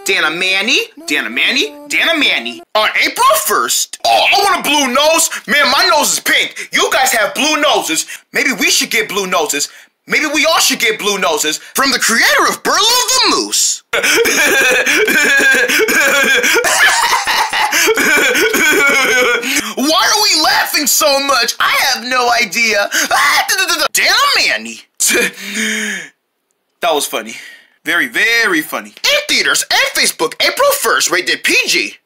Danamanny. On April 1st. Oh, I want a blue nose. Man, my nose is pink. You guys have blue noses. Maybe we should get blue noses. Maybe we all should get blue noses from the creator of Burlo the Moose. Why are we laughing so much? I have no idea. Danamanny. That was funny. Very, very funny. In theaters and Facebook, April 1st, rated PG.